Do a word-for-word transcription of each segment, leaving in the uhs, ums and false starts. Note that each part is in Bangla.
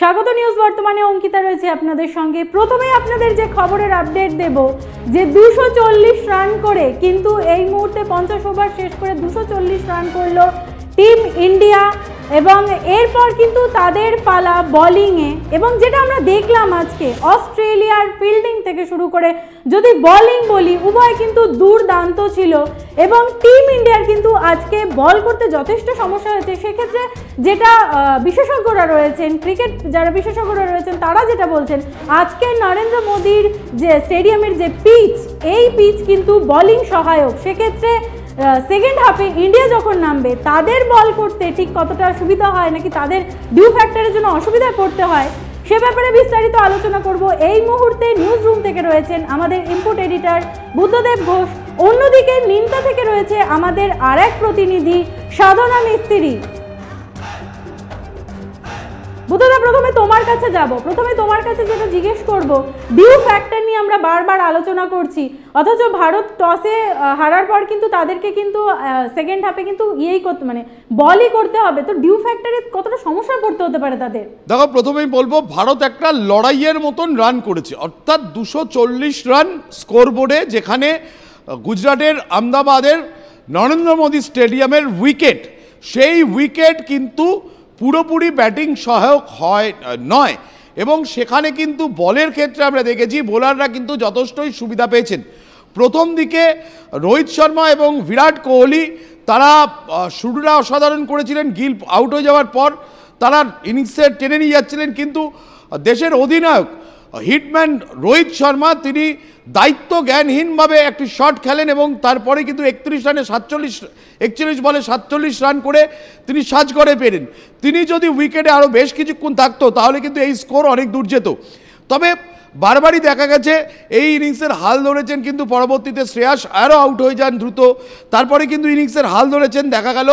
স্বাগত নিউজ বর্তমানে অঙ্কিতা রয়েছে আপনাদের সঙ্গে। প্রথমে আপনাদের যে খবরের আপডেট দেব যে দুশো চল্লিশ রান করে কিন্তু এই মুহূর্তে পঞ্চাশ ওভার শেষ করে দুশো চল্লিশ রান করলো টিম ইন্ডিয়া এবং এরপর কিন্তু তাদের পালা বোলিংয়ে। এবং যেটা আমরা দেখলাম আজকে অস্ট্রেলিয়ার ফিল্ডিং থেকে শুরু করে যদি বোলিং বলি উভয় কিন্তু দুর্দান্ত ছিল এবং টিম ইন্ডিয়ার কিন্তু আজকে বল করতে যথেষ্ট সমস্যা হয়েছে। সেক্ষেত্রে যেটা বিশেষজ্ঞরা রয়েছেন, ক্রিকেট যারা বিশেষজ্ঞরা রয়েছেন তারা যেটা বলছেন, আজকে নরেন্দ্র মোদীর যে স্টেডিয়ামের যে পিচ, এই পিচ কিন্তু বোলিং সহায়ক। সেক্ষেত্রে সেকেন্ড হাফে ইন্ডিয়া যখন নামবে তাদের বল করতে ঠিক কতটা সুবিধা হয় নাকি তাদের ডিউ ফ্যাক্টরের জন্য অসুবিধায় পড়তে হয় সে ব্যাপারে বিস্তারিত আলোচনা করব। এই মুহূর্তে নিউজ রুম থেকে রয়েছেন আমাদের ইনপুট এডিটর বুদ্ধদেব ঘোষ, অন্যদিকে নিমতা থেকে রয়েছে আমাদের আর এক প্রতিনিধি সাধনা মিস্ত্রি। বুদ্ধদা, প্রথমে তোমার কাছে যাব, প্রথমে তোমার কাছে যেটা জিজ্ঞেস করব, ডিউ ফ্যাক্টর নিয়ে আমরা বারবার আলোচনা করছি, অথচ ভারত টসে হারার পর কিন্তু তাদেরকে কিন্তু সেকেন্ড হাফে কিন্তু ইয়েই করতে মানে বলই করতে হবে, তো ডিউ ফ্যাক্টরে কতটা সমস্যা পড়তে হতে পারে তাদের? দেখো, প্রথমেই বলবো ভারত একটা লড়াইয়ের মতন রান করেছে, অর্থাৎ দুশো চল্লিশ রান স্কোরবোর্ডে, যেখানে গুজরাটের আহমেদাবাদের নরেন্দ্র মোদী স্টেডিয়ামের উইকেট, সেই উইকেট কিন্তু পুরোপুরি ব্যাটিং সহায়ক হয় নয় এবং সেখানে কিন্তু বলের ক্ষেত্রে আমরা দেখেছি বোলাররা কিন্তু যথেষ্টই সুবিধা পেয়েছেন। প্রথম দিকে রোহিত শর্মা এবং বিরাট কোহলি তারা শুরুটা অসাধারণ করেছিলেন, গিল আউট হয়ে যাওয়ার পর তারা ইনিংসে টেনে নিয়ে যাচ্ছিলেন, কিন্তু দেশের অধিনায়ক হিটম্যান রোহিত শর্মা তিনি দায়িত্ব জ্ঞানহীনভাবে একটি শট খেলেন এবং তারপরে কিন্তু একত্রিশ রানে সাতচল্লিশ একচল্লিশ বলে সাতচল্লিশ রান করে তিনি সাজ করে পেরেন। তিনি যদি উইকেটে আরও বেশ কিছুক্ষণ থাকতো তাহলে কিন্তু এই স্কোর অনেক দূর যেত। তবে বারবারই দেখা গেছে এই ইনিংসের হাল ধরেছেন, কিন্তু পরবর্তীতে শ্রেয়াস আরও আউট হয়ে যান দ্রুত। তারপরে কিন্তু ইনিংসের হাল ধরেছেন দেখা গেল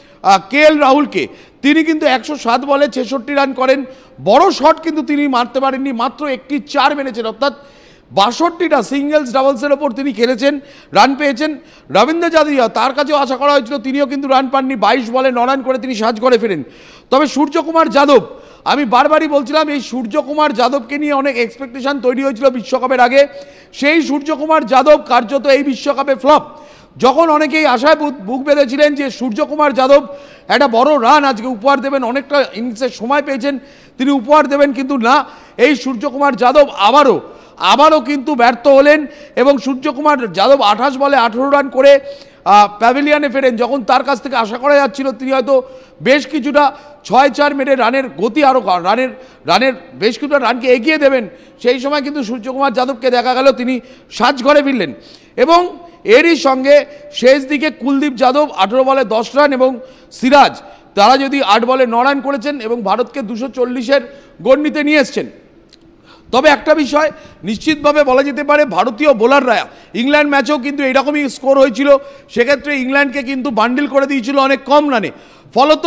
কে এল রাহুলকে, তিনি কিন্তু একশো সাত বলে ছেষট্টি রান করেন। বড় শট কিন্তু তিনি মারতে পারেননি, মাত্র একটি চার মেরেছেন, অর্থাৎ বাষট্টিটা সিঙ্গেলস ডাবলসের ওপর তিনি খেলেছেন, রান পেয়েছেন। রবীন্দ্র জাদেজা, তার কাছেও আশা করা হয়েছিল, তিনিও কিন্তু রান পাননি, বাইশ বলে ন রান করে তিনি সাজ করে ফেরেন। তবে সূর্যকুমার যাদব, আমি বারবারই বলছিলাম এই সূর্যকুমার যাদবকে নিয়ে অনেক এক্সপেকটেশন তৈরি হয়েছিল বিশ্বকাপের আগে, সেই সূর্যকুমার যাদব কার্যত এই বিশ্বকাপে ফ্লপ। যখন অনেকেই আশায় বুক বেঁধেছিলেন যে সূর্যকুমার যাদব একটা বড় রান আজকে উপহার দেবেন, অনেকটা ইনিংসের সময় পেয়েছেন, তিনি উপহার দেবেন, কিন্তু না, এই সূর্যকুমার যাদব আবারও আবারও কিন্তু ব্যর্থ হলেন এবং সূর্যকুমার যাদব আঠাশ বলে আঠেরো রান করে প্যাভিলিয়নে ফেরেন। যখন তার কাছ থেকে আশা করা যাচ্ছিল তিনি হয়তো বেশ কিছুটা ছয় চার মেরে রানের গতি আরও রানের রানের বেশ কিছুটা রানকে এগিয়ে দেবেন, সেই সময় কিন্তু সূর্যকুমার যাদবকে দেখা গেল তিনি সাজ ঘরে ফিরলেন। এবং এরই সঙ্গে শেষ দিকে কুলদীপ যাদব আঠেরো বলে দশ রান এবং সিরাজ তারা যদি আট বলে ন রান করেছেন এবং ভারতকে দুশো চল্লিশের গণ্ডিতে নিয়ে এসছেন। তবে একটা বিষয় নিশ্চিতভাবে বলা যেতে পারে, ভারতীয় বোলাররা ইংল্যান্ড ম্যাচেও কিন্তু এইরকমই স্কোর হয়েছিল, সেক্ষেত্রে ইংল্যান্ডকে কিন্তু বান্ডিল করে দিয়েছিল অনেক কম রানে। ফলত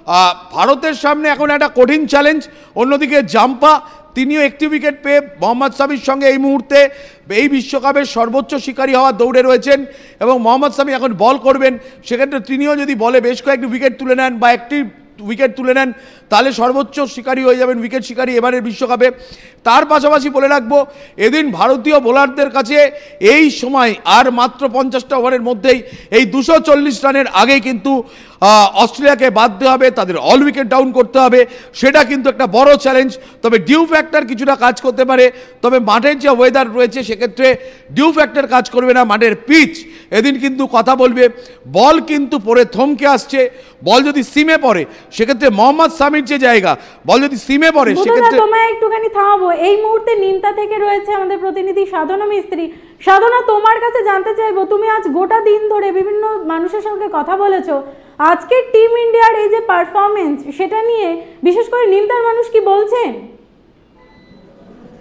ভারতের সামনে এখন একটা কঠিন চ্যালেঞ্জ। অন্যদিকে জাম্পা তিনিও একটি উইকেট পেয়ে মোহাম্মদ শামির সঙ্গে এই মুহূর্তে এই বিশ্বকাপের সর্বোচ্চ শিকারী হওয়ার দৌড়ে রয়েছেন এবং মোহাম্মদ শামি এখন বল করবেন, সেক্ষেত্রে তিনিও যদি বলে বেশ কয়েকটি উইকেট তুলে নেন বা একটি উইকেট তুলে নেন তাহলে সর্বোচ্চ শিকারী হয়ে যাবেন, উইকেট শিকারী এবারের বিশ্বকাপে। তার পাশাপাশি বলে রাখবো, এদিন ভারতীয় বোলারদের কাছে এই সময় আর মাত্র পঞ্চাশটা ওভারের মধ্যেই এই দুশো চল্লিশ রানের আগেই কিন্তু অস্ট্রেলিয়াকে বাদ দিতে হবে, তাদের অল উইকেট ডাউন করতে হবে, সেটা কিন্তু একটা বড় চ্যালেঞ্জ। তবে ডিউ ফ্যাক্টর কিছুটা কাজ করতে পারে, তবে মাঠের যে ওয়েদার রয়েছে সেক্ষেত্রে ডিউ ফ্যাক্টর কাজ করবে না, মাঠের পিচ এদিন কিন্তু কথা বলবে। বল কিন্তু পরে থমকে আসছে, বল যদি সিমে পড়ে সেক্ষেত্রে মোহাম্মদ শামির যে জায়গা, বল যদি সিমে পড়ে সেক্ষেত্রে তোমায় একটুখানি থামাবো। এই মুহূর্তে নিমতা থেকে রয়েছে আমাদের প্রতিনিধি সাধনা মিস্ত্রি। সাধনা, তোমার কাছে জানতে চাইবো, তুমি আজ গোটা দিন ধরে বিভিন্ন মানুষের সঙ্গে কথা বলেছো, আজকের টিম ইন্ডিয়ার এই যে পারফরমেন্স সেটা নিয়ে বিশেষ করে নিমতার মানুষ কি বলছেন?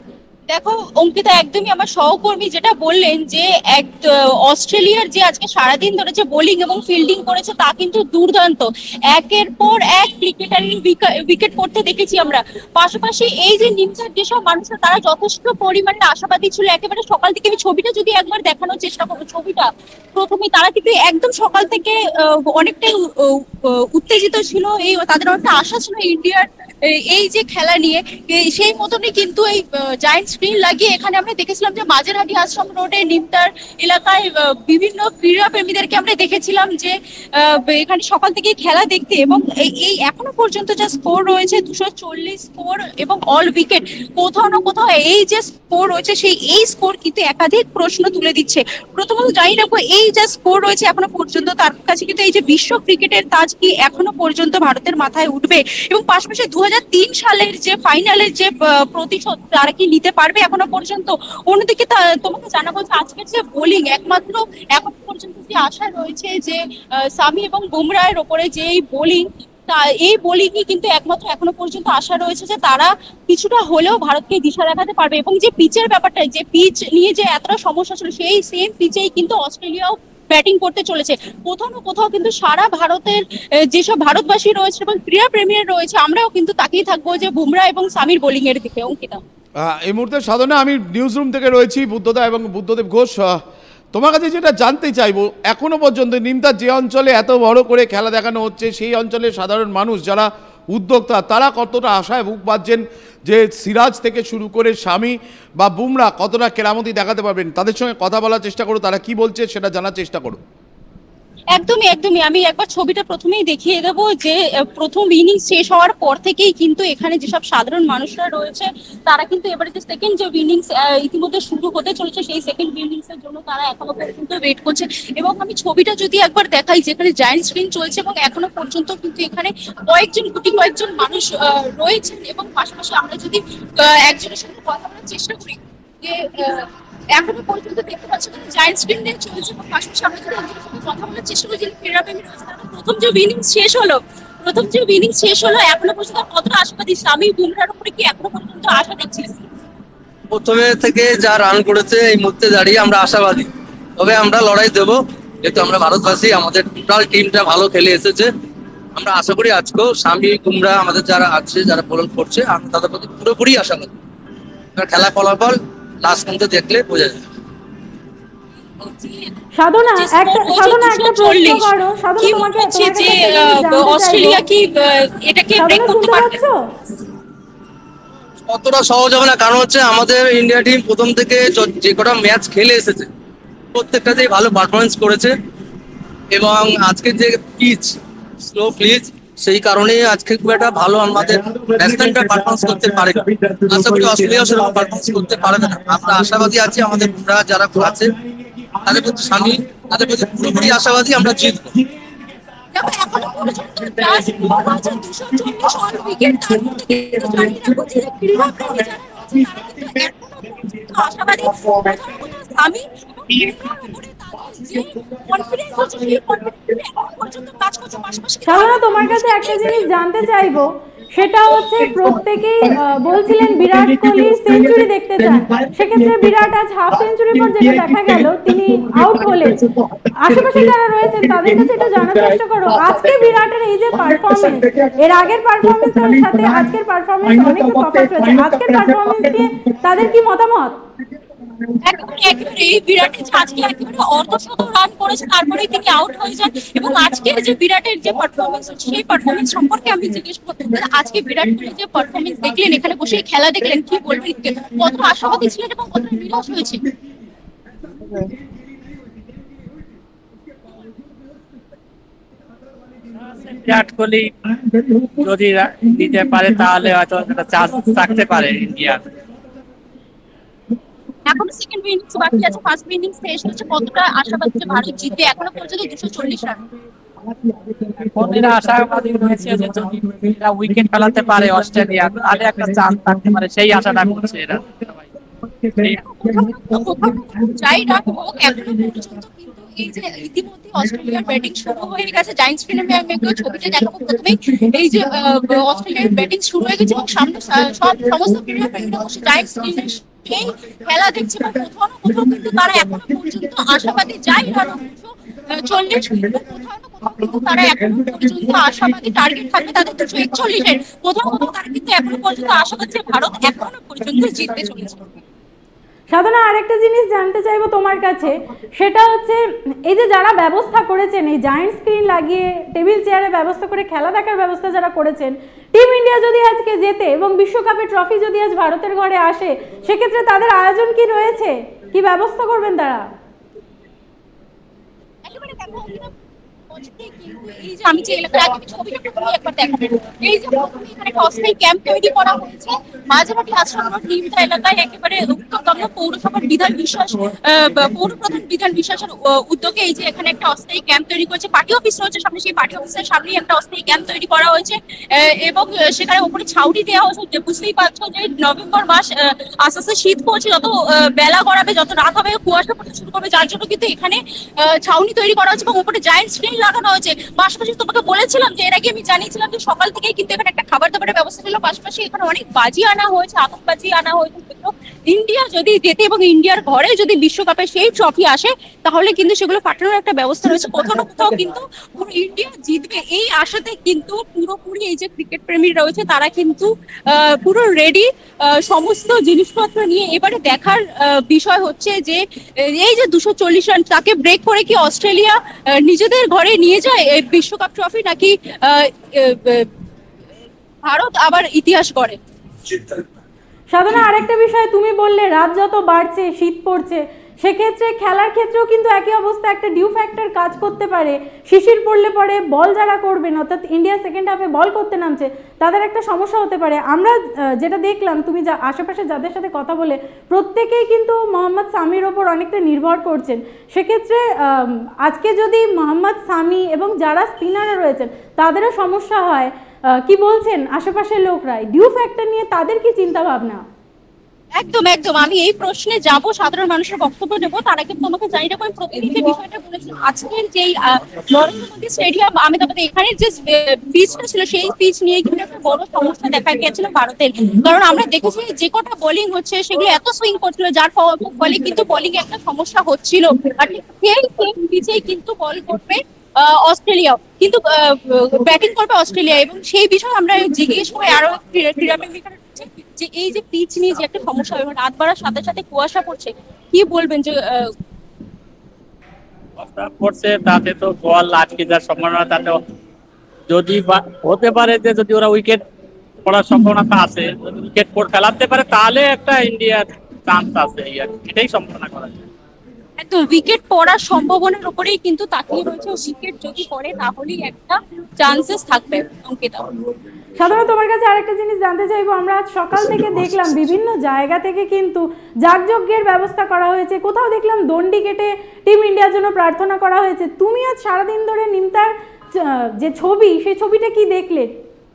দেখো অঙ্কিতা, একদমই আমার সহকর্মী যেটা বললেন যে এক আহ, অস্ট্রেলিয়ার যে আজকে সারাদিন ধরে যে বোলিং এবং ফিল্ডিং করেছে তা কিন্তু দুর্দান্ত। একের পর এক ক্রিকেটারের উইকেট পড়তে দেখেছি আমরা। পাশাপাশি এই যে নিমচার যেসব মানুষরা তারা যথেষ্ট পরিমাণে আশাবাদী ছিল একেবারে সকাল থেকে। আমি ছবিটা যদি একবার দেখানোর চেষ্টা করবো, ছবিটা প্রথমে তারা কিন্তু একদম সকাল থেকে আহ, অনেকটাই উ- উ- উত্তেজিত ছিল। এই তাদের অনেকটা আশা ছিল ইন্ডিয়ার এই যে খেলা নিয়ে। এই সেই মতনই কিন্তু এই জায়ান্ট স্ক্রিন লাগিয়ে এখানে আমরা দেখেছিলাম যে মাঝেরহাটি আশ্রম রোডে নিমতার এলাকায় আহ, বিভিন্ন ক্রীড়া প্রেমীদেরকে আমরা দেখেছিলাম যে আহ, এখানে সকাল থেকে খেলা দেখতে। এবং এই এই এখনো পর্যন্ত যা স্কোর রয়েছে দুশো চল্লিশ স্কোর এবং অল উইকেট, কোথাও না কোথাও এই যে স্কোর রয়েছে সেই এই স্কোর কিন্তু একাধিক প্রশ্ন তুলে দিচ্ছে। প্রথমত জানি রাখবো এই যে স্কোর রয়েছে এখনো পর্যন্ত তার কাছে কিন্তু এই যে বিশ্ব ক্রিকেটের তাজ কি এখনো পর্যন্ত ভারতের মাথায় উঠবে, এবং পাশাপাশি দু হাজার তিন সালের যে ফাইনালের যে আহ, প্রতিশোধ তারা কি নিতে পারবে এখনো পর্যন্ত। অন্যদিকে তা- তোমাকে জানাবো যে আজকের যে বোলিং একমাত্র এখন পর্যন্ত যে আশা রয়েছে যে আহ, সামি এবং বুমরাহের ওপরে যে এই বোলিং, তা এই বোলিংই কিন্তু একমাত্র এখনো পর্যন্ত আশা রয়েছে যে তারা কিছুটা হলেও ভারতকে দিশা দেখাতে পারবে। এবং যে পিচের ব্যাপারটা, যে পিচ নিয়ে যে এতটা সমস্যা ছিল সেই সেম পিচেই কিন্তু অস্ট্রেলিয়াও ব্যাটিং করতে চলেছে। কোথাও না কোথাও কিন্তু সারা ভারতের আহ, যেসব ভারতবাসী রয়েছে এবং ক্রীড়া প্রেমীরা রয়েছে আমরাও কিন্তু তাকিয়ে থাকবো যে বুমরা এবং সামির বোলিং এর দিকে। অঙ্কিতা, আহ, এই মুহূর্তে সাধনা, আমি নিউজ রুম থেকে রয়েছি, বুদ্ধদা এবং বুদ্ধদেব ঘোষ। আহ, তোমার কাছে যেটা জানতে চাইবো, এখনো পর্যন্ত নিমতার যে অঞ্চলে এত বড় করে খেলা দেখানো হচ্ছে সেই অঞ্চলের সাধারণ মানুষ যারা উদ্যোক্তা তারা কতটা আশায় বুক বাঁধছেন যে সিরাজ থেকে শুরু করে স্বামী বা বুমরা কতটা কেরামতি দেখাতে পারবেন? তাদের সঙ্গে কথা বলার চেষ্টা করো, তারা কি বলছে সেটা জানার চেষ্টা করো। একদমই একদমই আমি একবার ছবিটা প্রথমেই দেখিয়ে দেবো যে আহ, প্রথম ইনিংস শেষ হওয়ার পর থেকেই কিন্তু এখানে যেসব সাধারণ মানুষরা রয়েছে তারা কিন্তু এবারে যে সেকেন্ড যে ইনিংস ইতিমধ্যে শুরু হতে চলেছে সেই সেকেন্ড ইনিংস এর জন্য তারা এখনো পর্যন্ত ওয়েট করছে। এবং আমি ছবিটা যদি একবার দেখাই যেখানে জায়ান্ট স্ক্রিন চলছে এবং এখনো পর্যন্ত কিন্তু এখানে কয়েকজন গুটি কয়েকজন মানুষ আহ, রয়েছেন। এবং পাশাপাশি আমরা যদি আহ, একজনের সঙ্গে কথা বলার চেষ্টা করি যে আহ, এখনো পর্যন্ত দেখতে পাচ্ছি কিন্তু জায়ান্ট স্ক্রিন নিয়ে চলছে। এবং পাশাপাশি আমরা যদি একজনের সঙ্গে কথা বলার চেষ্টা করি যিনি ক্রীড়া প্রেমী রয়েছে, তারা প্রথম যে ইনিংস শেষ হলো প্রথম যে ইনিংস শেষ হলো এখনো পর্যন্ত আর কতটা আশাবাদী স্বামী বুমরার উপরে কি এখনো পর্যন্ত আশা দেখছিলেন? প্রথমে থেকে যা রান করেছে এই মুহূর্তে দাঁড়িয়ে আমরা আশাবাদী, তবে আমরা লড়াই দেবো। যেহেতু আমরা ভারতবাসী, আমাদের টোটাল টিমটা ভালো খেলে এসেছে। আমরা আশা করি আজকেও স্বামী বুমরা আমাদের যারা আছে যারা বোলিং করছে আমরা তাদের প্রতি পুরোপুরি আশাবাদী। এবার খেলা ফলাফল লাস্ট পর্যন্ত দেখলে বোঝা যাবে। সাধনা যে একটা score সাধনা হচ্ছে একটা প্রশ্ন চল্লিশ, করো সাধনা, কি তোমাকে মনে হচ্ছে তোমার কাছে যে একটা জিনিস আহ, জানতে অস্ট্রেলিয়া চাইবো। কি আহ, এটাকে ব্রেক সাধনা করতে শুনতে পারবে? পাচ্ছো? অতটা সহজ হবে না, কারণ হচ্ছে আমাদের ইন্ডিয়া টিম প্রথম থেকে য- যে কটা ম্যাচ খেলে এসেছে প্রত্যেকটাতেই ভালো পারফরমেন্স করেছে। এবং আজকে যে পিচ স্লো পিচ, সেই কারণে আজকে খুব একটা ভালো আমাদের ব্যাটসম্যানটা পারফরমেন্স করতে পারে না। আশা করি অস্ট্রেলিয়াও সেরকম পারফরমেন্স করতে পারবে না। আমরা আশাবাদী আছি আমাদের বুমরা যারা আছে তাদের প্রতি স্বামী তাদের প্রতি পুরোপুরি আশাবাদী আমরা জিতবো। দেখো এখনো পর্যন্ত যা স্কোর হয়েছে দুশো চল্লিশ অল উইকেট, তার মধ্যে কিন্তু জানিয়ে রাখবো যে ক্রীড়া প্রেমী যারা রয়েছে তারা কিন্তু এখনো পর্যন্ত আশাবাদী। আমি যে কনফিডেন্স হচ্ছে সেই কনফিডেন্স এখনো পর্যন্ত কাজ করছে। পাশাপাশি কিন্তু সাধনা, আরো তোমার কাছে একটা জিনিস জানতে চাইবো, সেটা হচ্ছে প্রত্যেকেই আহ, বলছিলেন বিরাট কোহলি সেঞ্চুরি দেখতে চান। সেক্ষেত্রে বিরাট আজ হাফ সেঞ্চুরি পর যেটা দেখা গেল তিনি আউট হলেন। আশেপাশে যারা রয়েছেন তাদের কাছে এটা জানার চেষ্টা করো, আজকে বিরাটের এই যে পারফরমেন্স, এর আগের পারফরমেন্সের সাথে আজকের পারফরমেন্স অনেকটা তফাৎ রয়েছে। আজকের পারফরমেন্স নিয়ে তাদের কি মতামত? একেবারে একেবারে এই বিরাটের যে আজকে একেবারে অর্ধশত রান করেছে তারপরেই তিনি আউট হয়ে যান। এবং আজকের যে বিরাটের যে পারফরমেন্স সেই পারফরমেন্স সম্পর্কে আমি জিজ্ঞেস করতে চাই, আজকে বিরাট কোহলি যে পারফরমেন্স দেখলেন, এখানে বসে খেলা দেখলেন, কি বলবেন? কত আশাবাদী ছিলেন এবং কত নিরাশ হয়েছে? বিরাট কোহলি যদি দিতে পারে তাহলে হয়তো একটা চান্স থাকতে পারে ইন্ডিয়ার। এখন সেকেন্ড ইনিংস বাকি আছে, ফার্স্ট ইনিংস শেষ হচ্ছে, কতটা আশাবাদী যে ভারত জিতবে এখনো পর্যন্ত দুশো চল্লিশ রান? এখন এরা আশাবাদী রয়েছে যে যদি এরা উইকেট ফেলাতে পারে অস্ট্রেলিয়া তাহলে একটা চান্স থাকতে পারে, সেই আশাটা করছে এরা সবাই। এই যাই রান হোক এখনো পর্যন্ত কিন্তু এই যে ইতিমধ্যে অস্ট্রেলিয়ার ব্যাটিং শুরু হয়ে গেছে। জায়ান্ট স্ক্রিনে আমি একটু ছবিতে দেখাবো প্রথমেই এই যে আহ, অস্ট্রেলিয়ার ব্যাটিং শুরু হয়ে গেছে এবং সামনে সা- সব সমস্ত ক্রীড়া প্রেমীরা বসে জায়ান্ট স্ক্রিনে এই খেলা দেখছে এবং কোথাও না কোথাও কিন্তু তারা এখনো পর্যন্ত আশাবাদী, যাই না দুশো চল্লিশ, কোথাও না কোথাও কিন্তু তারা এখনো পর্যন্ত আশাবাদী টার্গেট থাকবে তাদের দুশো একচল্লিশের, কোথাও কোথাও তারা কিন্তু এখনো পর্যন্ত আশাবাদী যে ভারত এখনো পর্যন্ত জিততে চলেছে। সাধনা, আরেকটা জিনিস জানতে চাইবো তোমার কাছে, সেটা হচ্ছে এই যে যারা ব্যবস্থা করেছেন, এই জায়ান্ট স্ক্রিন লাগিয়ে টেবিল চেয়ারে ব্যবস্থা করে খেলা দেখার ব্যবস্থা যারা করেছেন, টিম ইন্ডিয়া যদি আজকে জেতে এবং বিশ্বকাপের ট্রফি যদি আজ ভারতের ঘরে আসে, সেক্ষেত্রে তাদের আয়োজন কি রয়েছে, কি ব্যবস্থা করবেন তারা? আমি যে এলাকার আগে ছবিটা একবার দেখাবো, এই যে এখানে অস্থায়ী ক্যাম্প তৈরি করা হয়েছে মাঝামাটি আশ্রম নিমতা এলাকায়, একেবারে উত্তরতম পৌরসভার বিধান বিশ্বাস পৌর প্রধান বিধান বিশ্বাসের উদ্যোগে এই যে এখানে একটা অস্থায়ী ক্যাম্প তৈরি করেছে। পার্টি অফিস রয়েছে সামনে, সেই পার্টি অফিসের সামনেই একটা অস্থায়ী ক্যাম্প তৈরি করা হয়েছে এবং সেখানে উপরে ছাউনি দেওয়া হয়েছে। বুঝতেই পারছো যে নভেম্বর মাস আস্তে আস্তে শীত পড়ছে, যত বেলা গড়াবে, যত রাত হবে কুয়াশা পড়তে শুরু করবে, যার জন্য কিন্তু এখানে ছাউনি তৈরি করা হয়েছে এবং উপরে জায়ান্ট স্ক্রিন লাগানো হয়েছে। পাশাপাশি তোমাকে বলেছিলাম যে এর আগে আমি জানিয়েছিলাম যে সকাল থেকেই কিন্তু এখানে একটা খাবার দাবারের ব্যবস্থা ছিল, পাশাপাশি এখানে অনেক বাজি আনা হয়েছে, আতশবাজি আনা হয়েছে। ইন্ডিয়া যদি জেতে এবং ইন্ডিয়ার ঘরে যদি বিশ্বকাপে সেই ট্রফি আসে, তাহলে কিন্তু সেগুলো পাঠানোর একটা ব্যবস্থা রয়েছে। কোথাও না কোথাও কিন্তু পুরো ইন্ডিয়া জিতবে এই আশাতে কিন্তু পুরোপুরি এই যে ক্রিকেট প্রেমী রয়েছে তারা কিন্তু পুরো রেডি সমস্ত জিনিসপত্র নিয়ে। এবারে দেখার বিষয় হচ্ছে যে এই যে দুশো চল্লিশ রান তাকে ব্রেক করে কি অস্ট্রেলিয়া নিজেদের ঘরে নিয়ে যায় বিশ্বকাপ ট্রফি, নাকি ভারত আবার ইতিহাস গড়ে। সাধনা, আরেকটা বিষয় তুমি বললে রাত যত বাড়ছে শীত পড়ছে, সেক্ষেত্রে খেলার ক্ষেত্রেও কিন্তু একই অবস্থা, একটা ডিউ ফ্যাক্টর কাজ করতে পারে। শিশির পড়লে পরে বল যারা করবেন, অর্থাৎ ইন্ডিয়া সেকেন্ড হাফে বল করতে নামছে, তাদের একটা সমস্যা হতে পারে। আমরা যেটা দেখলাম, তুমি যা আশেপাশে যাদের সাথে কথা বলে, প্রত্যেকেই কিন্তু মোহাম্মদ সামির ওপর অনেকটা নির্ভর করছেন। সেক্ষেত্রে আজকে যদি মোহাম্মদ সামি এবং যারা স্পিনাররা রয়েছেন তাদেরও সমস্যা হয়, কি বলছেন আশেপাশের লোকরাই ডিউ ফ্যাক্টর নিয়ে, তাদের কি চিন্তা ভাবনা? একদম একদম আমি এই প্রশ্নে যাব, সাধারণ মানুষের বক্তব্য নেবো, তার আগে তোমাকে জানি না আমি প্রতিদিন বিষয়টা বলেছিলাম। আজকের যেই নরেন্দ্র মোদী স্টেডিয়াম আহমেদাবাদে এখানে যে পিচটা ছিল, সেই পিচ নিয়ে কিন্তু একটা বড় সমস্যা দেখা গিয়েছিল ভারতের। কারণ আমরা দেখেছি যে কটা বোলিং হচ্ছে সেগুলো এত সুইং করছিল, যার ফলে কিন্তু বোলিং এ একটা সমস্যা হচ্ছিল। আর সেই পিচেই কিন্তু বল করবে অস্ট্রেলিয়া, কিন্তু ব্যাটিং করবে অস্ট্রেলিয়া, এবং সেই বিষয়ে আমরা জিজ্ঞেস করে আরো ক্রীড়াপ্রেমীরা যে এই যে পিচ নিয়ে যে একটা সমস্যা, রাত বাড়ার সাথে সাথে কুয়াশা পড়ছে, কি বলবেন? যে পড়ছে তাতে তো বল আটকে যাওয়ার সম্ভাবনা, তাতে যদি হতে পারে যে যদি ওরা উইকেট পড়ার সম্ভাবনা আছে, যদি উইকেট পড় ফেলাতে পারে তাহলে একটা ইন্ডিয়ার চান্স আছে, এটাই সম্ভাবনা করা যায়। একদম উইকেট পড়ার সম্ভাবনার উপরেই কিন্তু তাকিয়ে রয়েছে, উইকেট যদি পড়ে তাহলেই একটা চান্সেস থাকবে। অঙ্কিতা, সাধারণত তোমার কাছে আরেকটা জিনিস জানতে চাইবো, আমরা আজ সকাল থেকে দেখলাম বিভিন্ন জায়গা থেকে কিন্তু যাগযজ্ঞের ব্যবস্থা করা হয়েছে, কোথাও দেখলাম দণ্ডি কেটে টিম ইন্ডিয়ার জন্য প্রার্থনা করা হয়েছে। তুমি আজ সারাদিন ধরে নিমতার যে ছবি, সেই ছবিটা কি দেখলে?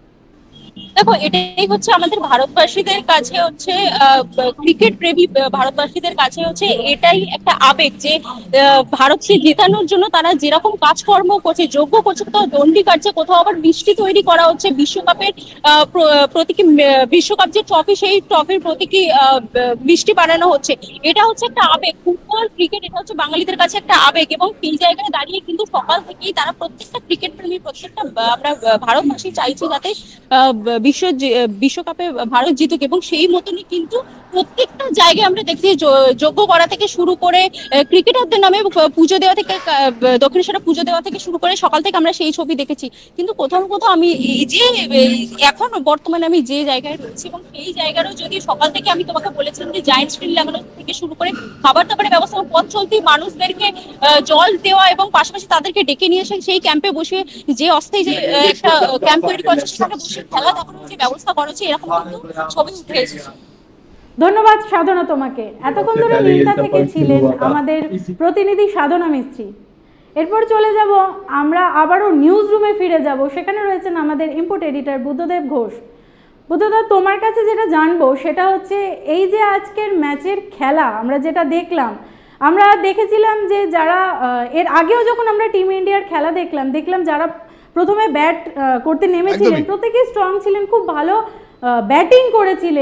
দেখো, এটাই হচ্ছে আমাদের ভারতবাসীদের কাছে হচ্ছে ক্রিকেট প্রেমী ভারতবাসীদের কাছে হচ্ছে এটাই একটা আবেগ যে ভারতকে জেতানোর জন্য তারা যেরকম কাজকর্ম করছে, যোগ্য করছে, কোথাও দণ্ডি কাটছে, কোথাও আবার মিষ্টি তৈরি করা হচ্ছে বিশ্বকাপের প্রতীকী, বিশ্বকাপ যে ট্রফি সেই ট্রফির প্রতীকী মিষ্টি বানানো হচ্ছে। এটা হচ্ছে একটা আবেগ, ফুটবল ক্রিকেট এটা হচ্ছে বাঙালিদের কাছে একটা আবেগ, এবং সেই জায়গায় দাঁড়িয়ে কিন্তু সকাল থেকেই তারা প্রত্যেকটা ক্রিকেট প্রেমী, প্রত্যেকটা আমরা ভারতবাসী চাইছি যাতে বিশ্ব বিশ্বকাপে ভারত জিতুক, এবং সেই মতনই কিন্তু প্রত্যেকটা জায়গায় আমরা দেখছি যোগ্য করা থেকে শুরু করে ক্রিকেটারদের নামে পুজো দেওয়া থেকে, দক্ষিণেশ্বরে পুজো দেওয়া থেকে শুরু করে সকাল থেকে আমরা সেই ছবি দেখেছি। কিন্তু কোথাও কোথাও আমি যে এখন বর্তমানে আমি যে জায়গায় রয়েছি, এবং সেই জায়গারও যদি সকাল থেকে আমি তোমাকে বলেছিলাম যে জায়ান্ট স্ক্রিন লাগানো থেকে শুরু করে খাবার দাবারের ব্যবস্থা, পথ চলতি মানুষদেরকে জল দেওয়া এবং পাশাপাশি তাদেরকে ডেকে নিয়ে এসে সেই ক্যাম্পে বসে যে অস্থায়ী যে একটা ক্যাম্প তৈরি করেছে সেখানে বসে খেলা দেখানোর যে ব্যবস্থা করা হচ্ছে, এরকম কিন্তু ছবি উঠে এসেছে। ধন্যবাদ সাধনা তোমাকে। এতক্ষণ ধরে নিমতা থেকে ছিলেন আমাদের প্রতিনিধি সাধনা মিস্ত্রি। এরপর চলে যাব আমরা আবারও নিউজ রুমে ফিরে যাব, সেখানে রয়েছেন আমাদের ইনপুট এডিটর বুদ্ধদেব ঘোষ। বুদ্ধদেব, তোমার কাছে যেটা জানবো সেটা হচ্ছে এই যে আজকের ম্যাচের খেলা আমরা যেটা দেখলাম, আমরা দেখেছিলাম যে যারা এর আগেও যখন আমরা টিম ইন্ডিয়ার খেলা দেখলাম দেখলাম যারা প্রথমে ব্যাট করতে নেমেছিলেন প্রত্যেকেই স্ট্রং ছিলেন, খুব ভালো ব্যাটিং করেছিলেন।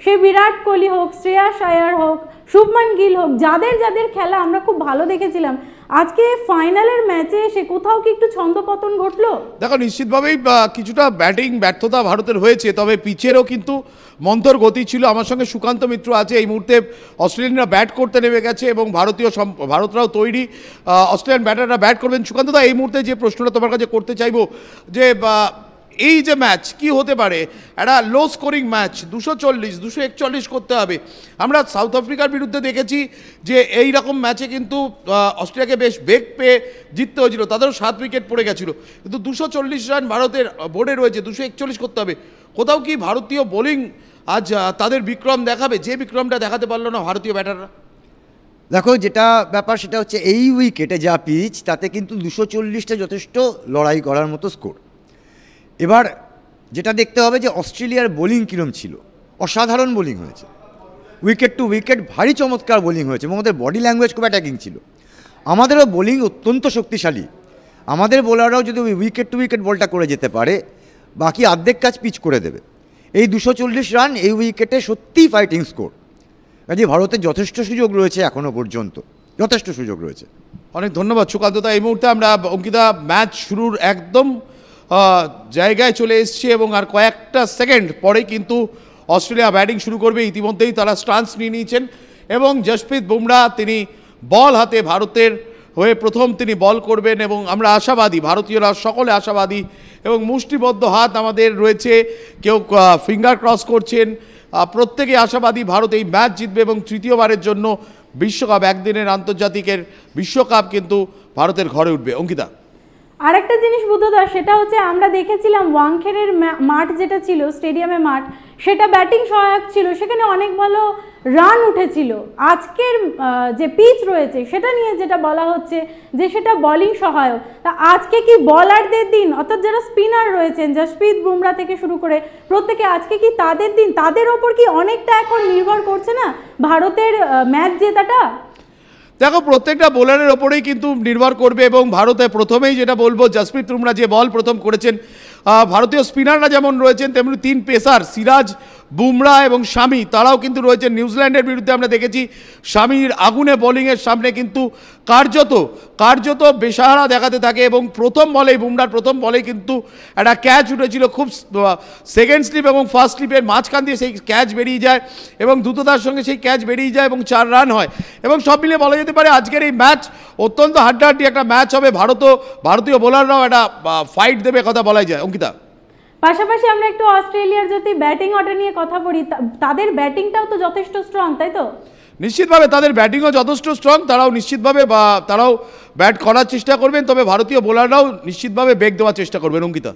সে বিরাট কোহলি হোক, শ্রেয়াস আয়ার হোক, শুভমান গিল হোক, যাদের যাদের খেলা আমরা খুব ভালো দেখেছিলাম, আজকে ফাইনালের ম্যাচে এসে কোথাও কি একটু ছন্দপতন ঘটলো? দেখো, নিশ্চিতভাবেই কিছুটা ব্যাটিং ব্যর্থতা ভারতের হয়েছে, তবে পিচেরও কিন্তু মন্থর গতি ছিল। আমার সঙ্গে সুকান্ত মিত্র আছে। এই মুহূর্তে অস্ট্রেলিয়ানরা ব্যাট করতে নেমে গেছে এবং ভারতীয় ভারতরাও তৈরি, অস্ট্রেলিয়ান ব্যাটাররা ব্যাট করবেন। সুকান্তদা, এই মুহূর্তে যে প্রশ্নটা তোমার কাছে করতে চাইবো যে এই যে ম্যাচ কি হতে পারে, একটা লো স্কোরিং ম্যাচ, দুশো চল্লিশ দুশো একচল্লিশ করতে হবে। আমরা সাউথ আফ্রিকার বিরুদ্ধে দেখেছি যে এই রকম ম্যাচে কিন্তু অস্ট্রেলিয়াকে বেশ বেগ পেয়ে জিততে হয়েছিল, তাদেরও সাত উইকেট পড়ে গেছিলো, কিন্তু দুশো চল্লিশ রান ভারতের বোর্ডে রয়েছে, দুশো একচল্লিশ করতে হবে। কোথাও কি ভারতীয় বোলিং আজ তাদের বিক্রম দেখাবে, যে বিক্রমটা দেখাতে পারলো না ভারতীয় ব্যাটাররা? দেখো, যেটা ব্যাপার সেটা হচ্ছে এই উইকেটে যা পিচ, তাতে কিন্তু দুশো চল্লিশটা যথেষ্ট লড়াই করার মতো স্কোর। এবার যেটা দেখতে হবে যে অস্ট্রেলিয়ার বোলিং কীরম ছিল। অসাধারণ বোলিং হয়েছে, উইকেট টু উইকেট ভারী চমৎকার বোলিং হয়েছে এবং ওদের বডি ল্যাঙ্গুয়েজ খুব অ্যাটাকিং ছিল। আমাদেরও বোলিং অত্যন্ত শক্তিশালী। আমাদের বোলাররাও যদি ওই উইকেট টু উইকেট বলটা করে যেতে পারে, বাকি অর্ধেক কাজ পিচ করে দেবে। এই দুশো চল্লিশ রান এই উইকেটে সত্যিই ফাইটিং স্কোর। কাজে ভারতের যথেষ্ট সুযোগ রয়েছে, এখনও পর্যন্ত যথেষ্ট সুযোগ রয়েছে। অনেক ধন্যবাদ সুকান্তদা। এই মুহূর্তে আমরা অঙ্কিতা ম্যাচ শুরুর একদম জায়গায় চলে এসেছি এবং আর কয়েকটা সেকেন্ড পরেই কিন্তু অস্ট্রেলিয়া ব্যাটিং শুরু করবে। ইতিমধ্যেই তারা স্টান্স নিয়ে নিয়েছেন এবং জসপ্রীত বুমরা তিনি বল হাতে ভারতের হয়ে প্রথম তিনি বল করবেন এবং আমরা আশাবাদী, ভারতীয়রা সকলে আশাবাদী এবং মুষ্টিবদ্ধ হাত আমাদের রয়েছে, কেউ ফিঙ্গার ক্রস করছেন, প্রত্যেকে আশাবাদী ভারত এই ম্যাচ জিতবে এবং তৃতীয়বারের জন্য বিশ্বকাপ, একদিনের আন্তর্জাতিকের বিশ্বকাপ কিন্তু ভারতের ঘরে উঠবে। অঙ্কিতা, আরেকটা জিনিস বুদ্ধদা, সেটা হচ্ছে আমরা দেখেছিলাম ওয়াংখেড়ের মাঠ যেটা ছিল, স্টেডিয়ামে মাঠ, সেটা ব্যাটিং সহায়ক ছিল, সেখানে অনেক ভালো রান উঠেছিল। আজকের যে পিচ রয়েছে সেটা নিয়ে যেটা বলা হচ্ছে যে সেটা বোলিং সহায়ক। তা আজকে কি বলারদের দিন, অর্থাৎ যারা স্পিনার রয়েছেন জসপ্রীত বুমরা থেকে শুরু করে প্রত্যেকে, আজকে কি তাদের দিন? তাদের ওপর কি অনেকটা এখন নির্ভর করছে না ভারতের ম্যাচ জেতাটা? দেখো, প্রত্যেকটা বোলারের ওপরেই কিন্তু নির্ভর করবে এবং ভারতে প্রথমেই যেটা বলবো, জসপ্রীত বুমরা যে বল প্রথম করেছেন, ভারতীয় স্পিনাররা যেমন রয়েছেন তেমনি তিন পেসার সিরাজ, বুমরা এবং শামি তারাও কিন্তু রয়েছেন। নিউজিল্যান্ডের বিরুদ্ধে আমরা দেখেছি শামির আগুনে বোলিংয়ের সামনে কিন্তু কার্যত কার্যত বেসাহারা দেখাতে থাকে এবং প্রথম বলেই বুমরার প্রথম বলেই কিন্তু একটা ক্যাচ উঠেছিল, খুব সেকেন্ড স্লিপ এবং ফার্স্ট স্লিপের মাঝখান দিয়ে সেই ক্যাচ বেরিয়ে যায় এবং দ্রুততার সঙ্গে সেই ক্যাচ বেরিয়ে যায় এবং চার রান হয় এবং সব মিলিয়ে বলা যেতে পারে আজকের এই ম্যাচ অত্যন্ত হাড্ডাহাড্ডি একটা ম্যাচ হবে। ভারতও ভারতীয় বোলাররাও একটা ফাইট দেবে কথা বলাই যায়। অঙ্কিতা, পাশাপাশি আমরা একটু অস্ট্রেলিয়ার যদি ব্যাটিং অর্ডার নিয়ে কথা বলি, তাদের ব্যাটিংটাও তো যথেষ্ট স্ট্রং, তাই তো? নিশ্চিতভাবে তাদের ব্যাটিংও যথেষ্ট স্ট্রং, তারাও নিশ্চিতভাবে বা তারাও ব্যাট করার চেষ্টা করবেন, তবে ভারতীয় বোলাররাও নিশ্চিতভাবে বেগ দেওয়ার চেষ্টা করবেন। অঙ্কিতা,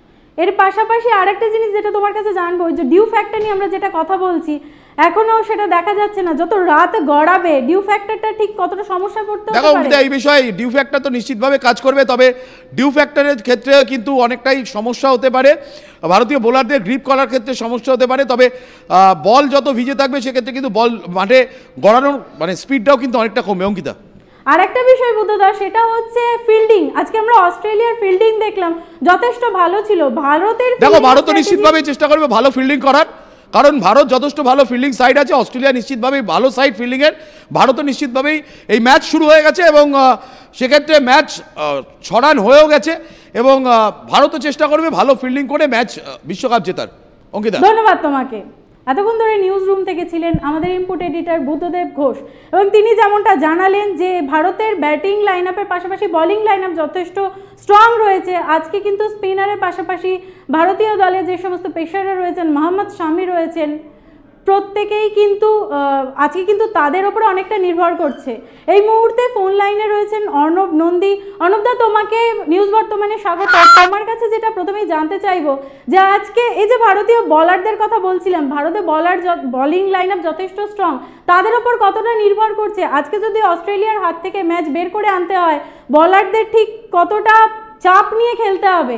এর পাশাপাশি আরেকটা জিনিস যেটা তোমার কাছে জানবো, যে ডিউ ফ্যাক্টর নিয়ে আমরা যেটা কথা বলছি, এখনো সেটা দেখা যাচ্ছে না। যত রাত গড়াবে ডিউ ফ্যাক্টরটা ঠিক কতটা সমস্যা পড়তে হবে? দেখো অঙ্কিতা, এই বিষয়ে ডিউ ফ্যাক্টর তো নিশ্চিতভাবে কাজ করবে, তবে ডিউ ফ্যাক্টরের ক্ষেত্রে কিন্তু অনেকটাই সমস্যা হতে পারে, ভারতীয় বোলারদের গ্রিপ করার ক্ষেত্রে সমস্যা হতে পারে। তবে বল যত ভিজে থাকবে সেক্ষেত্রে কিন্তু বল মাঠে গড়ানোর মানে স্পিডটাও কিন্তু অনেকটা কমবে। অঙ্কিতা, আর একটা বিষয় বুদ্ধদা, সেটা হচ্ছে ফিল্ডিং। আজকে আমরা অস্ট্রেলিয়ার ফিল্ডিং দেখলাম, যথেষ্ট ভালো ছিল। ভারতের দেখো, ভারত নিশ্চিতভাবে চেষ্টা করবে ভালো ফিল্ডিং করার, কারণ ভারত যথেষ্ট ভালো ফিল্ডিং সাইড আছে, অস্ট্রেলিয়া নিশ্চিতভাবেই ভালো সাইড ফিল্ডিংয়ের। ভারতও নিশ্চিতভাবেই এই ম্যাচ শুরু হয়ে গেছে এবং সেক্ষেত্রে ম্যাচ ছ রান হয়েও গেছে এবং ভারতও চেষ্টা করবে ভালো ফিল্ডিং করে ম্যাচ বিশ্বকাপ জেতার। অঙ্কিতা, ধন্যবাদ তোমাকে। এতক্ষণ ধরে নিউজ রুম থেকে ছিলেন আমাদের ইনপুট এডিটর বুদ্ধদেব ঘোষ এবং তিনি যেমনটা জানালেন যে ভারতের ব্যাটিং লাইন আপের পাশাপাশি বোলিং লাইন আপ যথেষ্ট স্ট্রং রয়েছে। আজকে কিন্তু স্পিনারের পাশাপাশি ভারতীয় দলে যে সমস্ত পেসাররা রয়েছেন, মোহাম্মদ শামি রয়েছেন, প্রত্যেকেই কিন্তু আজকে কিন্তু তাদের ওপরে অনেকটা নির্ভর করছে। এই মুহূর্তে ফোন লাইনে রয়েছেন অর্ণব নন্দী। অর্ণবদা, তোমাকে নিউজ বর্তমানে স্বাগত। তোমার কাছে যেটা প্রথমেই জানতে চাইবো যে আজকে এই যে ভারতীয় বলারদের কথা বলছিলাম, ভারতে বলার বোলিং লাইন আপ যথেষ্ট স্ট্রং, তাদের ওপর কতটা নির্ভর করছে? আজকে যদি অস্ট্রেলিয়ার হাত থেকে ম্যাচ বের করে আনতে হয়, বলারদের ঠিক কতটা চাপ নিয়ে খেলতে হবে?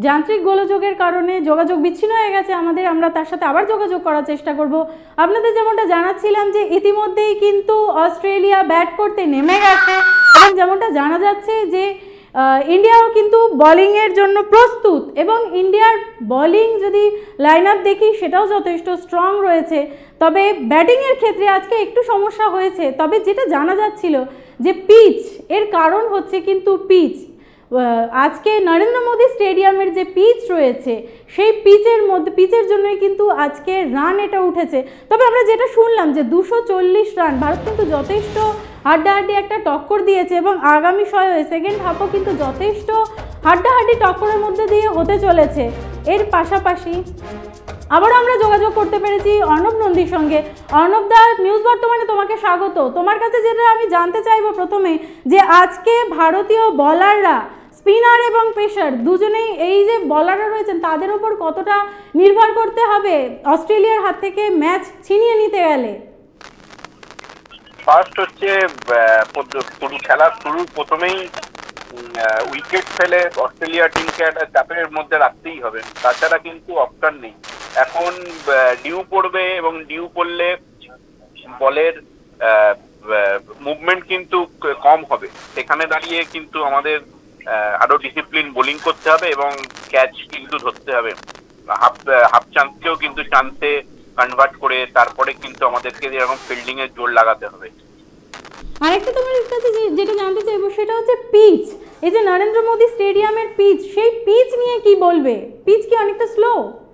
যান্ত্রিক গোলযোগের কারণে যোগাযোগ বিচ্ছিন্ন হয়ে গেছে আমাদের, আমরা তার সাথে আবার যোগাযোগ করার চেষ্টা করব। আপনাদের যেমনটা জানাচ্ছিলাম যে ইতিমধ্যেই কিন্তু অস্ট্রেলিয়া ব্যাট করতে নেমে গেছে এবং যেমনটা জানা যাচ্ছে যে ইন্ডিয়াও কিন্তু বোলিংয়ের জন্য প্রস্তুত এবং ইন্ডিয়ার বোলিং যদি লাইন আপ দেখি সেটাও যথেষ্ট স্ট্রং রয়েছে। তবে ব্যাটিংয়ের ক্ষেত্রে আজকে একটু সমস্যা হয়েছে, তবে যেটা জানা যাচ্ছিল যে পিচ এর কারণ হচ্ছে কিন্তু পিচ। আজকে নরেন্দ্র মোদী স্টেডিয়ামের যে পিচ রয়েছে সেই পিচের মধ্যে পিচের জন্যই কিন্তু আজকে রান এটা উঠেছে। তবে আমরা যেটা শুনলাম যে দুশো চল্লিশ রান, ভারত কিন্তু যথেষ্ট হাড্ডাহাড্ডি একটা টক্কর দিয়েছে এবং আগামী সেকেন্ড হাফও কিন্তু যথেষ্ট হাড্ডাহাড্ডি টক্করের মধ্যে দিয়ে হতে চলেছে। এর পাশাপাশি আবারও আমরা যোগাযোগ করতে পেরেছি অর্ণব নন্দীর সঙ্গে। অর্ণব দা, নিউজ বর্তমানে তোমাকে স্বাগত। তোমার কাছে যেটা আমি জানতে চাইবো প্রথমে যে আজকে ভারতীয় বলাররা, স্পিনার এবং পেসার দুজনেই, এই যে বলাররা রয়েছেন তাদের ওপর কতটা নির্ভর করতে হবে অস্ট্রেলিয়ার হাত থেকে ম্যাচ ছিনিয়ে নিতে গেলে? ফার্স্ট হচ্ছে শুরু খেলার শুরু প্রথমেই উইকেট ফেলে অস্ট্রেলিয়া টিমকে একটা চাপের মধ্যে রাখতেই হবে, তাছাড়া কিন্তু অপশন নেই। এখন ডিউ পড়বে এবং ডিউ পড়লে বলের মুভমেন্ট কিন্তু কম হবে, সেখানে দাঁড়িয়ে কিন্তু আমাদের আরো ডিসিপ্লিন বোলিং করতে হবে এবং ক্যাচ কিন্তু ধরতে হবে। হাফ হাফ চান্সকেও কিন্তু চান্সে কনভার্ট করে তারপরে কিন্তু আমাদেরকে এরকম ফিল্ডিং এর জোর লাগাতে হবে। আরেকটা তোমার কাছে যেটা জানতে চাইবো সেটা হচ্ছে পিচ। এই যে নরেন্দ্র মোদী স্টেডিয়ামের পিচ, সেই পিচ নিয়ে কি বলবে? পিচ কি অনেকটা স্লো?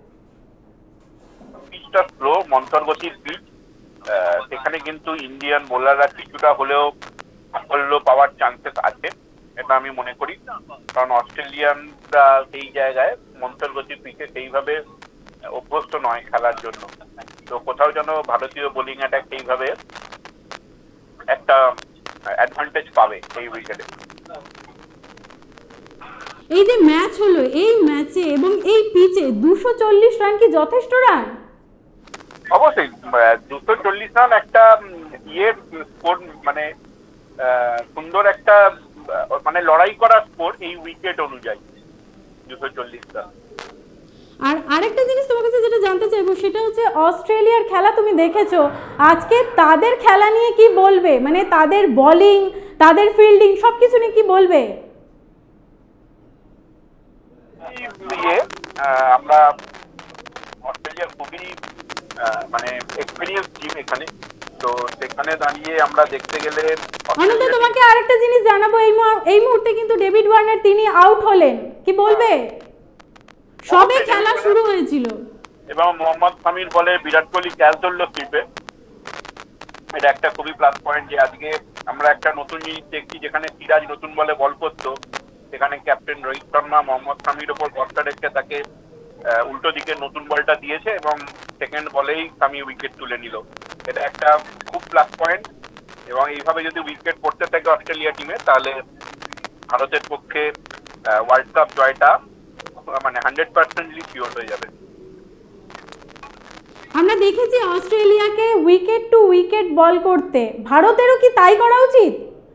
পিচটা স্লো, মন্তরগতির পিচ, সেখানে কিন্তু ইন্ডিয়ান বোলাররা কিছুটা হলেও সাফল্য পাওয়ার চান্সেস আছে, এটা আমি মনে করি। কারণ অস্ট্রেলিয়ানরা সেই জায়গায় মন্তরগতির পিচে সেইভাবে অভ্যস্ত নয় খেলার জন্য, তো কোথাও যেন ভারতীয় বোলিং অ্যাটাক সেইভাবে একটা অ্যাডভান্টেজ পাবে এই উইকেটে। এই যে ম্যাচ হলো, এই ম্যাচে এবং এই পিচে দুশো চল্লিশ রান কি যথেষ্ট রান? অবশ্যই দুশো চল্লিশ রান একটা ইয়ের স্কোর, মানে সুন্দর একটা মানে লড়াই করার স্কোর এই উইকেট অনুযায়ী দুশো চল্লিশ রান। আর আরেকটা জিনিস তোমার কাছে যেটা জানতে চাইবো সেটা হচ্ছে অস্ট্রেলিয়ার খেলা তুমি দেখেছো, আজকে তাদের খেলা নিয়ে কি বলবে? মানে তাদের বোলিং, তাদের ফিল্ডিং সবকিছু নিয়ে কি বলবে? আমরা অস্ট্রেলিয়ার খুবই মানে এক্সপেরিয়েন্স টিম এখানে, তো সেখানে দাঁড়িয়ে আমরা দেখতে গেলে অনন্ত তোমাকে আরেকটা জিনিস জানাবো, এই এই মুহূর্তে কিন্তু ডেভিড ওয়ার্নার তিনি আউট হলেন, কি বলবে? সবে খেলা শুরু হয়েছিল এবং মোহাম্মদ শামির বলে বিরাট কোহলি ক্যাচ ধরলো স্লিপে, এটা একটা খুবই প্লাস পয়েন্ট যে আজকে আমরা একটা নতুন জিনিস দেখছি, যেখানে সিরাজ নতুন বলে বল করতো সেখানে ক্যাপ্টেন রোহিত শর্মা মোহাম্মদ শামির ওপর ভরসা রেখে তাকে উল্টো দিকে নতুন বলটা দিয়েছে এবং সেকেন্ড বলেই শামি উইকেট তুলে নিল, এটা একটা খুব প্লাস পয়েন্ট। এবং এইভাবে যদি উইকেট পড়তে থাকে অস্ট্রেলিয়া টিমে তাহলে ভারতের পক্ষে ওয়ার্ল্ড কাপ জয়টা মানে হান্ড্রেড পার্সেন্টলি শিওর হয়ে যাবে। আমরা দেখেছি অস্ট্রেলিয়াকে উইকেট টু উইকেট বল করতে, ভারতেরও কি তাই করা উচিত?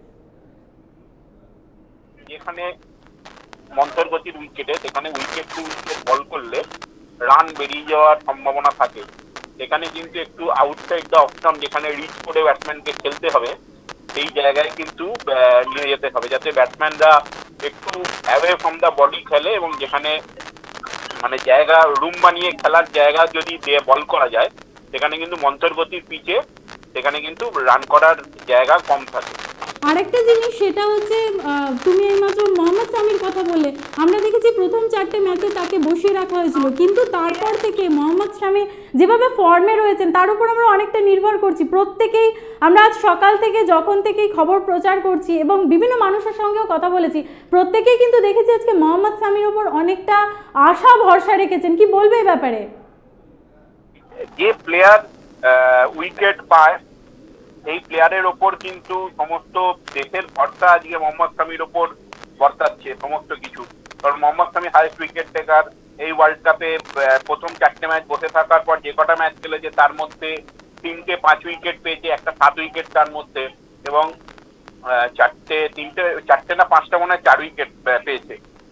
যেখানে মন্তরগতির উইকেটে সেখানে উইকেট টু উইকেট বল করলে রান বেরিয়ে যাওয়ার সম্ভাবনা থাকে, সেখানে কিন্তু একটু আউটসাইড দ্য অপশন, যেখানে রিচ করে ব্যাটসম্যানকে খেলতে হবে সেই জায়গায় কিন্তু নিয়ে যেতে হবে, যাতে ব্যাটসম্যানরা একটু অ্যাওয়ে ফ্রম দ্য বডি খেলে এবং যেখানে মানে জায়গা রুম বানিয়ে খেলার জায়গা যদি বল করা যায় সেখানে কিন্তু মন্তরগতির পিচে সেখানে কিন্তু রান করার জায়গা কম থাকে। আরেকটা জিনিস সেটা হচ্ছে তুমি এইমাত্র মোহাম্মদ শামির কথা বললে, আমরা দেখেছি প্রথম চারটে ম্যাচে তাকে বসিয়ে রাখা হয়েছিল, কিন্তু তারপর থেকে মোহাম্মদ শামি যেভাবে ফর্মে রয়েছেন তার উপর আমরা অনেকটা নির্ভর করছি প্রত্যেকেই। আমরা আজ সকাল থেকে যখন থেকেই খবর প্রচার করছি এবং বিভিন্ন মানুষের সঙ্গেও কথা বলেছি, প্রত্যেকেই কিন্তু দেখেছি আজকে মোহাম্মদ শামির উপর অনেকটা আশা ভরসা রেখেছেন, কি বলবে এই ব্যাপারে? যে প্লেয়ার উইকেট পায় এই প্লেয়ারের ওপর কিন্তু সমস্ত দেশের ভরসা আজকে মোহাম্মদ শামির ওপর বর্তাচ্ছে সমস্ত কিছু, কারণ Mohammad Shami highest wicket taker. এই ওয়ার্ল্ড কাপে প্রথম চারটে ম্যাচ বসে থাকার পর যে কটা ম্যাচ খেলেছে তার মধ্যে তিনটে পাঁচ উইকেট পেয়েছে, একটা সাত উইকেট তার মধ্যে, এবং চারটে তিনটে চারটে না পাঁচটা মনে হয় চার উইকেট পেয়েছে।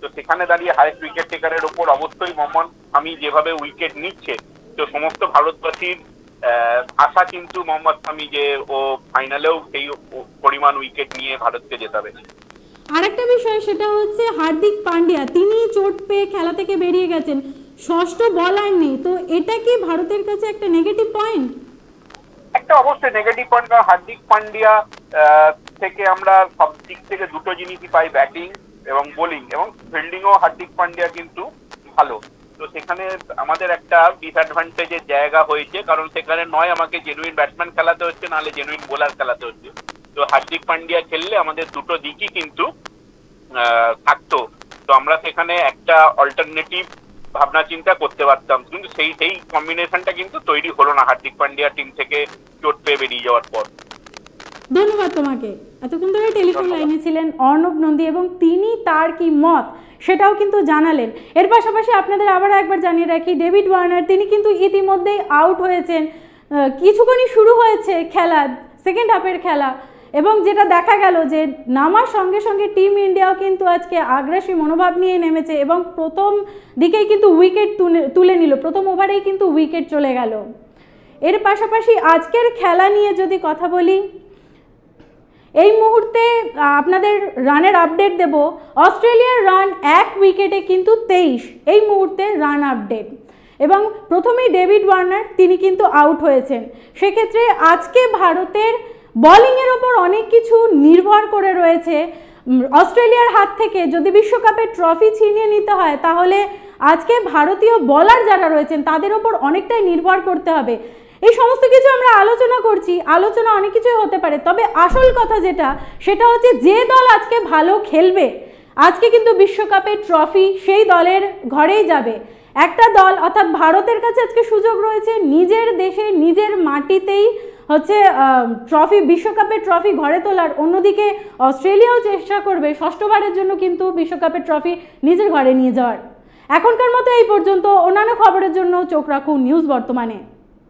তো সেখানে দাঁড়িয়ে হায়েস্ট উইকেট টেকারের ওপর অবশ্যই মোহাম্মদ শামি যেভাবে উইকেট নিচ্ছে, তো সমস্ত ভারতবাসীর আশা কিন্তু মোহাম্মদ শামি যে ও ফাইনালেও সেই পরিমাণ উইকেট নিয়ে ভারতকে জেতাবে। আরেকটা বিষয় সেটা হচ্ছে হার্দিক পান্ডিয়া, তিনি চোট পেয়ে খেলা থেকে বেরিয়ে গেছেন, ষষ্ঠ বলার নেই, তো এটা কি ভারতের কাছে একটা নেগেটিভ পয়েন্ট? একটা অবশ্যই নেগেটিভ পয়েন্ট, কারণ হার্দিক পান্ডিয়া থেকে আমরা সব দিক থেকে দুটো জিনিসই পাই, ব্যাটিং এবং বোলিং, এবং ফিল্ডিংও হার্দিক পান্ডিয়া কিন্তু ভালো। তো সেখানে আমাদের একটা ডিসঅ্যাডভান্টেজের জায়গা হয়েছে, কারণ সেখানে নয় আমাকে জেনুইন ব্যাটসম্যান খেলাতে হচ্ছে, নাহলে জেনুইন বোলার খেলাতে হচ্ছে। তো হার্দিক পান্ডিয়া খেললে আমাদের দুটো দিকই কিন্তু থাকতো, তো আমরা সেখানে একটা অল্টারনেটিভ ভাবনা চিন্তা করতে পারতাম, কিন্তু সেই সেই কম্বিনেশনটা কিন্তু তৈরি হলো না হার্দিক পান্ডিয়া টিম থেকে চোট পেয়ে বেরিয়ে যাওয়ার পর। ধন্যবাদ তোমাকে। এতক্ষণ ধরে টেলিফোন লাইনে ছিলেন অর্ণব নন্দী এবং তিনি তার কি মত সেটাও কিন্তু জানালেন। এর পাশাপাশি আপনাদের আবার একবার জানিয়ে রাখি, ডেভিড ওয়ার্নার তিনি কিন্তু ইতিমধ্যেই আউট হয়েছেন, কিছুক্ষণই শুরু হয়েছে খেলা, সেকেন্ড হাফের খেলা, এবং যেটা দেখা গেল যে নামার সঙ্গে সঙ্গে টিম ইন্ডিয়াও কিন্তু আজকে আগ্রাসী মনোভাব নিয়ে নেমেছে এবং প্রথম দিকেই কিন্তু উইকেট তুলে নিল, প্রথম ওভারেই কিন্তু উইকেট চলে গেল। এর পাশাপাশি আজকের খেলা নিয়ে যদি কথা বলি, এই মুহূর্তে আপনাদের রানের আপডেট দেব। অস্ট্রেলিয়ার রান এক উইকেটে কিন্তু তেইশ, এই মুহূর্তে রান আপডেট, এবং প্রথমেই ডেভিড ওয়ার্নার তিনি কিন্তু আউট হয়েছেন। সেক্ষেত্রে আজকে ভারতের বোলিংয়ের ওপর অনেক কিছু নির্ভর করে রয়েছে। অস্ট্রেলিয়ার হাত থেকে যদি বিশ্বকাপের ট্রফি ছিনিয়ে নিতে হয়, তাহলে আজকে ভারতীয় বোলার যারা রয়েছেন তাদের ওপর অনেকটাই নির্ভর করতে হবে। এই সমস্ত কিছু আমরা আলোচনা করছি, আলোচনা অনেক কিছুই হতে পারে, তবে আসল কথা যেটা সেটা হচ্ছে যে দল আজকে ভালো খেলবে, আজকে কিন্তু বিশ্বকাপের ট্রফি সেই দলের ঘরেই যাবে। একটা দল অর্থাৎ ভারতের কাছে আজকে সুযোগ রয়েছে নিজের দেশে নিজের মাটিতেই হচ্ছে ট্রফি, বিশ্বকাপের ট্রফি ঘরে তোলার। অন্যদিকে অস্ট্রেলিয়াও চেষ্টা করবে ষষ্ঠবারের জন্য কিন্তু বিশ্বকাপের ট্রফি নিজের ঘরে নিয়ে যাওয়ার। এখনকার মতো এই পর্যন্ত, অন্যান্য খবরের জন্য চোখ রাখুন নিউজ বর্তমানে।